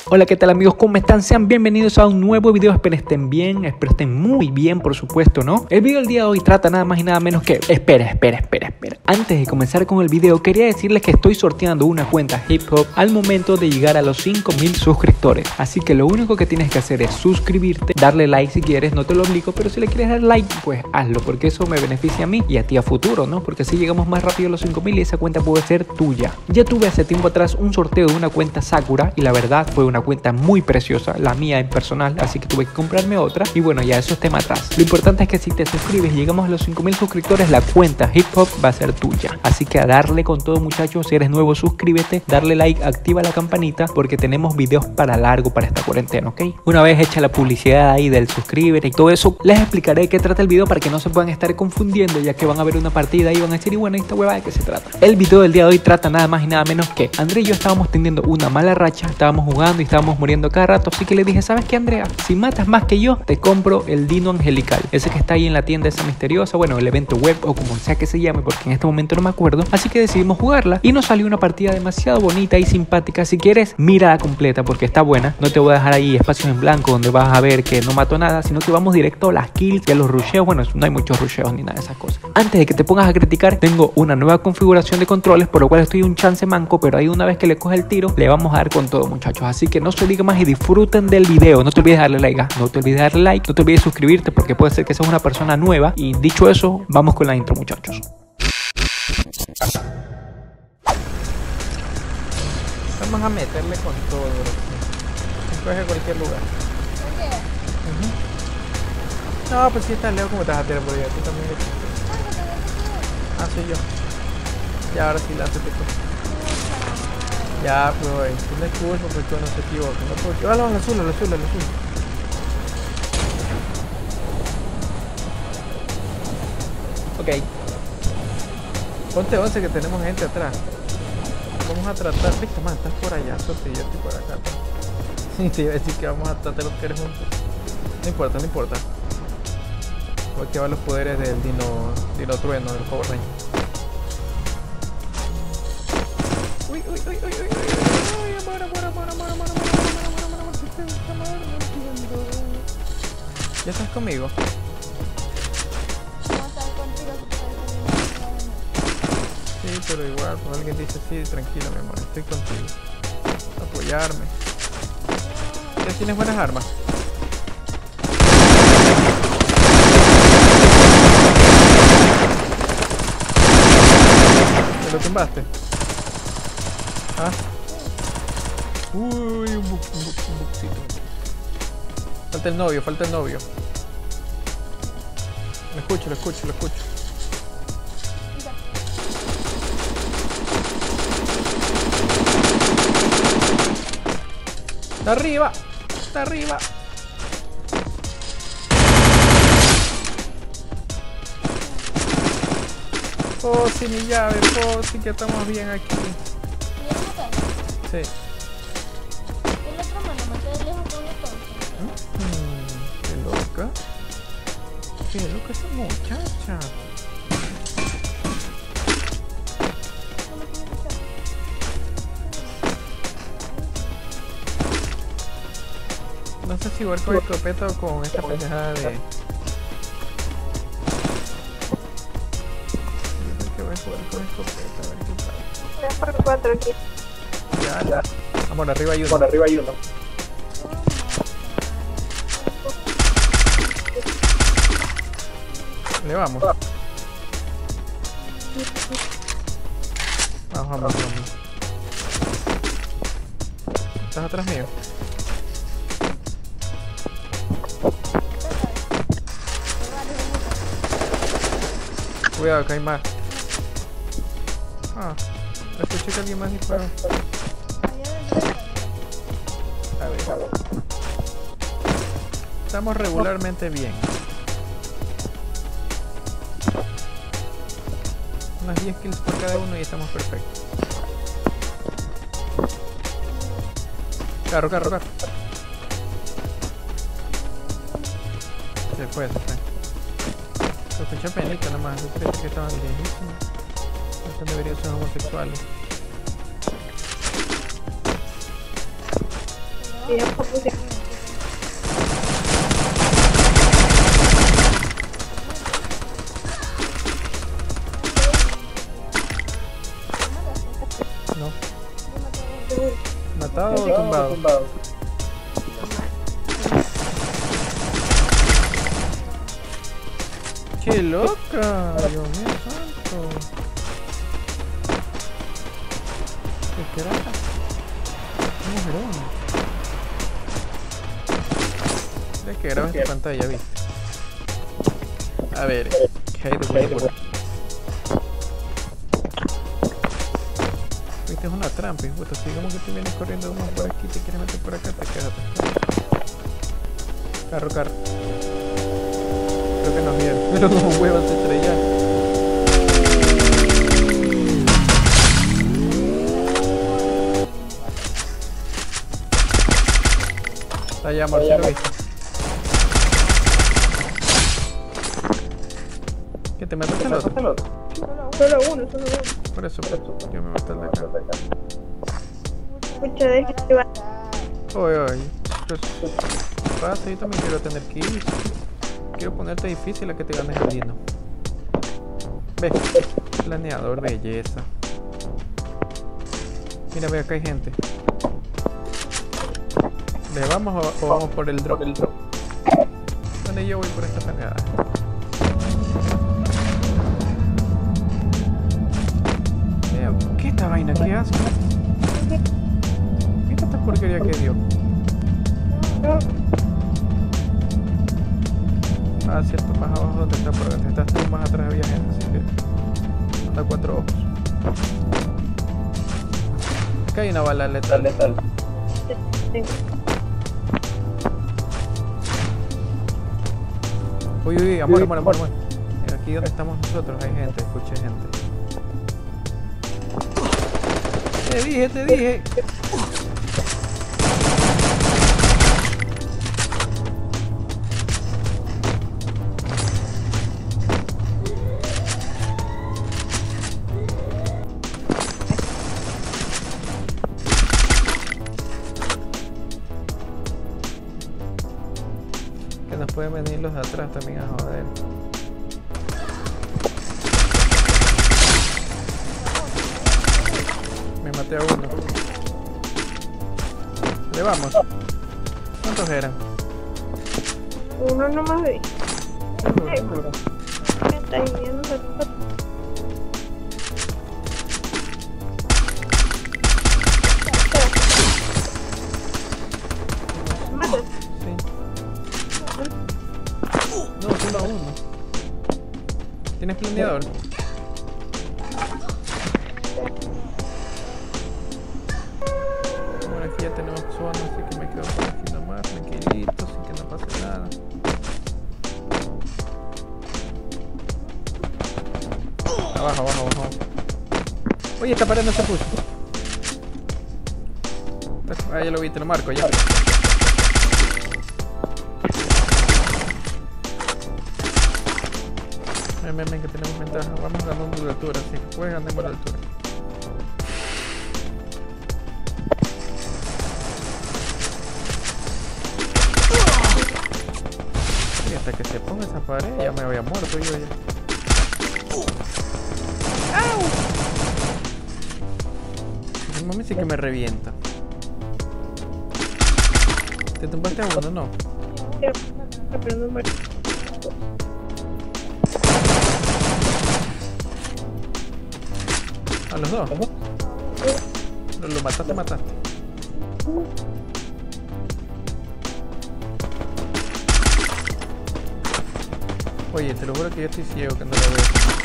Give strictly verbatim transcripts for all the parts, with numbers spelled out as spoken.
Hola, ¿qué tal amigos? ¿Cómo están? Sean bienvenidos a un nuevo video. Espero estén bien, espero estén muy bien, por supuesto, ¿no? El video del día de hoy trata nada más y nada menos que... Espera, espera, espera, espera. Antes de comenzar con el video, quería decirles que estoy sorteando una cuenta Hip Hop al momento de llegar a los cinco mil suscriptores. Así que lo único que tienes que hacer es suscribirte, darle like si quieres, no te lo obligo, pero si le quieres dar like, pues hazlo, porque eso me beneficia a mí y a ti a futuro, ¿no? Porque así llegamos más rápido a los cinco mil y esa cuenta puede ser tuya. Ya tuve hace tiempo atrás un sorteo de una cuenta Sakura y la verdad fue una cuenta muy preciosa, la mía en personal, así que tuve que comprarme otra y bueno, ya eso es tema atrás. Lo importante es que si te suscribes y llegamos a los cinco mil suscriptores, la cuenta Hip Hop va a ser tuya. Así que a darle con todo, muchachos. Si eres nuevo, suscríbete, darle like, activa la campanita porque tenemos videos para largo para esta cuarentena, ¿ok? Una vez hecha la publicidad ahí del suscríbete y todo eso, les explicaré de qué trata el video para que no se puedan estar confundiendo, ya que van a ver una partida y van a decir, y bueno, esta hueva de qué se trata. El video del día de hoy trata nada más y nada menos que André y yo estábamos teniendo una mala racha, estábamos jugando y estábamos muriendo cada rato, así que le dije, ¿sabes qué, Andrea? Si matas más que yo, te compro el Dino Angelical, ese que está ahí en la tienda esa misteriosa, bueno, el evento web o como sea que se llame, porque en este momento no me acuerdo, así que decidimos jugarla y nos salió una partida demasiado bonita y simpática. Si quieres, mira completa porque está buena, no te voy a dejar ahí espacios en blanco donde vas a ver que no mato nada, sino que vamos directo a las kills y a los rusheos. Bueno, no hay muchos rusheos ni nada de esas cosas. Antes de que te pongas a criticar, tengo una nueva configuración de controles, por lo cual estoy un chance manco, pero ahí una vez que le coge el tiro, le vamos a dar con todo, muchachos. Así que no se diga más y disfruten del video. No te olvides de darle like, no te olvides de darle like, no te olvides de suscribirte porque puede ser que seas una persona nueva. Y dicho eso, vamos con la intro, muchachos. Vamos a meterle con todo, bro. Coge cualquier lugar. ¿Por qué? Uh-huh. No, pues si estás lejos, como te vas a tirar por allá. Tú también. Ah, soy yo. Ya, ahora sí, lánzate tú. Ya, pero güey, tú me culpo porque no se equivoca. No puedo... Ah, no, al azul, al azul, al azul. Ok. Ponte once que tenemos gente atrás. Vamos a tratar, viste, man, estás por allá, Sofi, yo estoy por acá. Sí, te iba a decir que vamos a tratar los que juntos. No importa, no importa. Voy a activar los poderes del Dino, Dino Trueno, del Power Ranger. Uy, uy, uy, uy, uy, uy, uy, amor, amor, amor, amor, amor, amor, amor, amor, amor, amor, amor, no entiendo. ¿Ya estás conmigo? Sí, pero igual, cuando alguien dice sí, tranquilo, mi amor, estoy contigo. Apoyarme. ¿Ya tienes buenas armas? ¿Te lo tumbaste? ¿Ah? Uy, un buc, un buc, un bucito. Falta el novio, falta el novio. Lo escucho, lo escucho, lo escucho. Está arriba, está arriba. Oh, sí, mi llave, oh, sí que estamos bien aquí. Sí. El otro mano, maté de lejos con el Mm, qué loca. Qué loca esa muchacha. No sé si jugar con escopeta o con esta pendejada de... Yo creo que voy a jugar con escopeta, a ver qué pasa. tres por cuatro aquí. Ya, ya. Vamos, arriba hay uno. Por arriba hay uno. Le vamos. Vamos, vamos, vamos. ¿Estás atrás mío? Cuidado, que hay más. Ah, escuché que alguien más disparó. A ver, a ver. Estamos regularmente bien. Unas diez kills por cada uno y estamos perfectos. Carro, carro, carro. Se fue, se fue. Lo escuché penita nomás, yo creí que estaban lejísimos. Estos deberían ser homosexuales. ya puse. No. ¿Matado o tumbado? tumbado. ¡Qué loca! Dios mío santo. ¿Qué carajo? Un mujerón. ¿De qué graba esta pantalla, viste? A ver, ¿qué hay de bueno por aquí? Viste, es una trampa, hijo. Si digamos que tú vienes corriendo uno por aquí, te quieres meter por acá, te quedas atrás. Carro, carro. Creo que nos vieron. Pero como huevos se estrellaron. Está allá, Marcelo, ¿viste? ¿Qué te mataste el otro? Solo uno, solo uno. Por eso, por eso. Yo me maté el de acá. Escucha, déjate va. Oye, oye. Pues, pasa, yo también quiero tener kills. Quiero ponerte difícil a que te ganes el dino. Ve, planeador, belleza. Mira, ve, acá hay gente. ¿Le vamos o, o vamos por el drop? Bueno, yo voy por esta planeada. Veo, ¿qué esta vaina? ¿Qué hace? Mira esta porquería que dio. Ah, cierto, más abajo donde está, pero donde estás tú más atrás había gente, así que anda cuatro ojos. Acá hay una bala letal, letal. Sí. Uy, uy, amor, amor, amor, amor. Mira, aquí donde estamos nosotros hay gente, escuché gente. Te dije, te dije. Que nos pueden venir los de atrás también a joder. Me maté a uno. Le vamos. ¿Cuántos eran? Uno nomás vi. Seguro. Me está yendo de Sí. No, solo uno. ¿Tienes planeador? Bueno, aquí ya tenemos zona, así que me quedo por aquí nomás, tranquilito, sin que no pase nada. Abajo, abajo, abajo. Oye, esta pared no se puso. Ah, ya lo vi, te lo marco ya. Ven, ven, ven, que tenemos ventaja. Vamos ganando de altura, así que puedes ganar por altura. Y hasta que se ponga esa pared ya me había muerto yo ya. ¡Au! El mami sí que me revienta. ¿Te tumbaste a uno? No. pero no me... ¿A los dos? ¿Lo, lo mataste, mataste? Oye, te lo juro que yo estoy ciego, que no lo veo.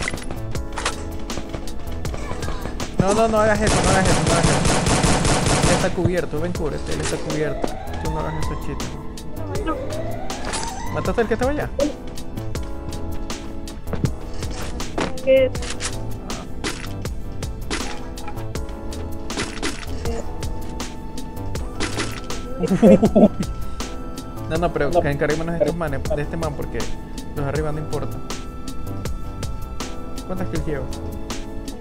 No, no, no hagas eso, no hagas eso, no hagas eso. Él está cubierto, ven, cúbrete, él está cubierto. Tú no hagas eso, chito. ¿Mataste al que estaba allá? ¿Qué? No, no, pero que encarguémonos de estos manes, de este man, porque los arriba no importa. ¿Cuántas kills llevo?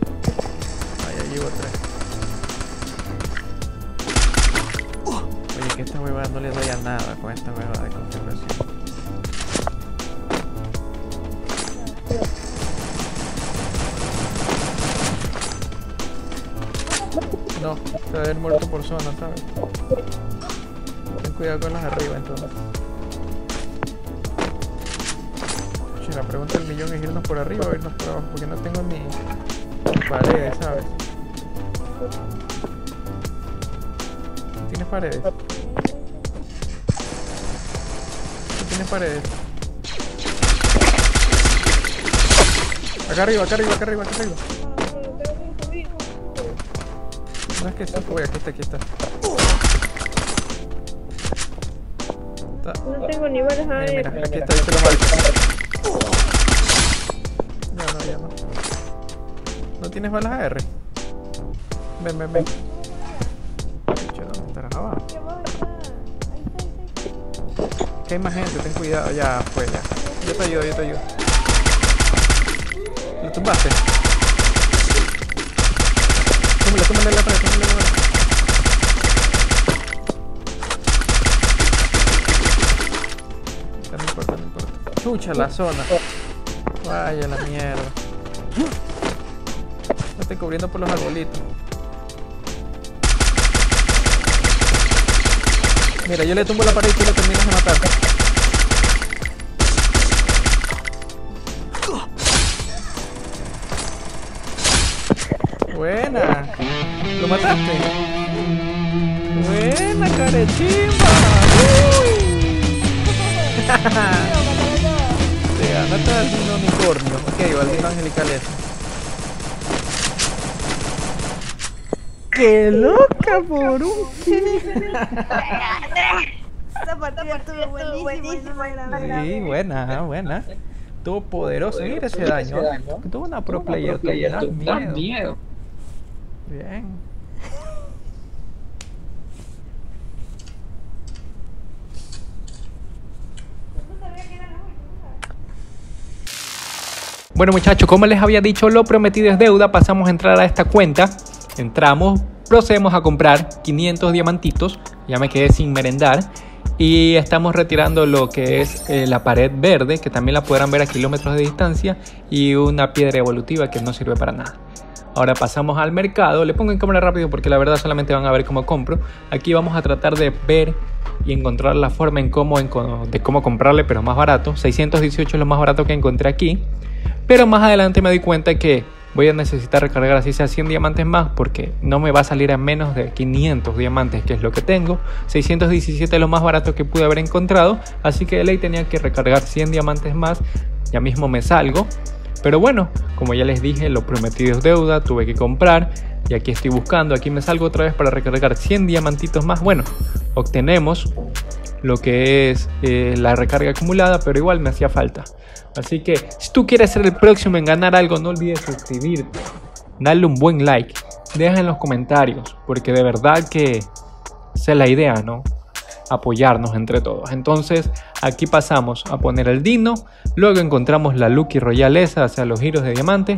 Ah, ya llevo tres. Oye, que esta huevada no le doy a nada con esta huevada de configuración. No, se va a haber muerto por zona, ¿sabes? Ten cuidado con las arriba entonces. La pregunta del millón es irnos por arriba o irnos por abajo, porque no tengo ni paredes, ¿sabes? ¿Tienes paredes? ¿Tú tienes paredes? Acá arriba, acá arriba, acá arriba, acá arriba. No es que se fue, aquí está, aquí está. está. No tengo ni balas Mira, ahí. mira, aquí está, ahí te lo marco. Ya no, ya no. ¿No tienes balas A R? Ven, ven, ven. Pucha, ¿dónde estarás abajo? Que hay más gente, ten cuidado. Ya, pues ya. Yo te ayudo, yo te ayudo. ¿Lo tumbaste? Túmbale, túmbale la pared, túmbale la pared. No importa, no importa. Chucha la zona. Vaya la mierda. Me estoy cubriendo por los arbolitos. Mira, yo le tumbo la pared y tú le terminas de matar. Buena. ¿Lo mataste? Buena, carechimba. Uy. Te ganaste al dino unicornio. Ok, o al dino angelical ese. ¡Qué loca por un Esa partida estuvo buenísima. Sí, buena, buena. Estuvo poderoso. Mira ese daño. Tuvo una pro player. Tú das miedo. Bien. Bueno muchachos, como les había dicho, lo prometido es deuda. Pasamos a entrar a esta cuenta. Entramos, procedemos a comprar quinientos diamantitos. Ya me quedé sin merendar. Y estamos retirando lo que es eh, la pared verde, que también la podrán ver a kilómetros de distancia. Y una piedra evolutiva que no sirve para nada. Ahora pasamos al mercado. Le pongo en cámara rápido porque la verdad solamente van a ver cómo compro. Aquí vamos a tratar de ver y encontrar la forma en cómo, en, de cómo comprarle, pero más barato. seiscientos dieciocho es lo más barato que encontré aquí. Pero más adelante me doy cuenta que voy a necesitar recargar así sea cien diamantes más, porque no me va a salir a menos de quinientos diamantes, que es lo que tengo. seiscientos diecisiete es lo más barato que pude haber encontrado, así que de ley tenía que recargar cien diamantes más. Ya mismo me salgo. Pero bueno, como ya les dije, lo prometido es deuda, tuve que comprar. Y aquí estoy buscando, aquí me salgo otra vez para recargar cien diamantitos más. Bueno, obtenemos lo que es eh, la recarga acumulada, pero igual me hacía falta. Así que si tú quieres ser el próximo en ganar algo, no olvides suscribirte, darle un buen like, deja en los comentarios, porque de verdad que esa es la idea, ¿no? Apoyarnos entre todos. Entonces aquí pasamos a poner el dino, luego encontramos la Lucky Royal esa, o sea los giros de diamante,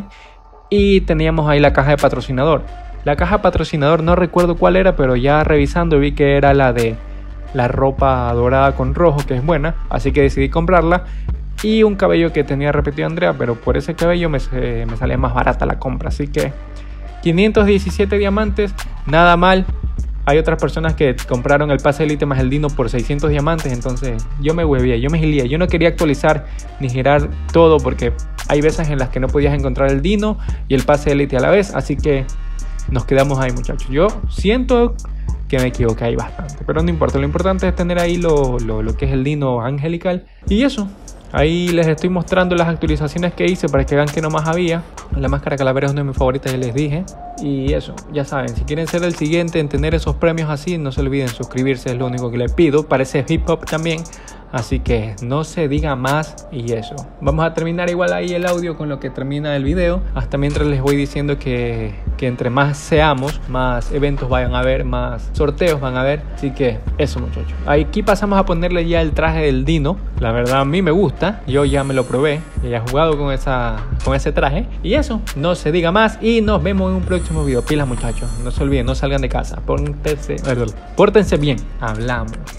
y teníamos ahí la caja de patrocinador. La caja de patrocinador no recuerdo cuál era, pero ya revisando vi que era la de la ropa dorada con rojo, que es buena, así que decidí comprarla. Y un cabello que tenía repetido Andrea, pero por ese cabello me, eh, me salía más barata la compra. Así que quinientos diecisiete diamantes, nada mal. Hay otras personas que compraron el pase elite más el dino por seiscientos diamantes. Entonces yo me huevié, yo me gilía. Yo no quería actualizar ni girar todo, porque hay veces en las que no podías encontrar el dino y el pase elite a la vez. Así que nos quedamos ahí, muchachos. Yo siento que me equivoqué ahí bastante, pero no importa. Lo importante es tener ahí lo, lo, lo que es el dino angelical. Y eso. Ahí les estoy mostrando las actualizaciones que hice para que vean que no más había. La máscara calavera es una de mis favoritas, ya les dije. Y eso, ya saben, si quieren ser el siguiente en tener esos premios así, no se olviden suscribirse, es lo único que les pido. Parece hip hop también. Así que no se diga más y eso. Vamos a terminar igual ahí el audio con lo que termina el video. Hasta mientras les voy diciendo que, que entre más seamos, más eventos vayan a haber, más sorteos van a haber. Así que eso, muchachos. Aquí pasamos a ponerle ya el traje del Dino. La verdad a mí me gusta. Yo ya me lo probé. Ya he jugado con, esa, con ese traje. Y eso, no se diga más. Y nos vemos en un próximo video. Pilas, muchachos. No se olviden, no salgan de casa. Pórtense, pórtense bien. Hablamos.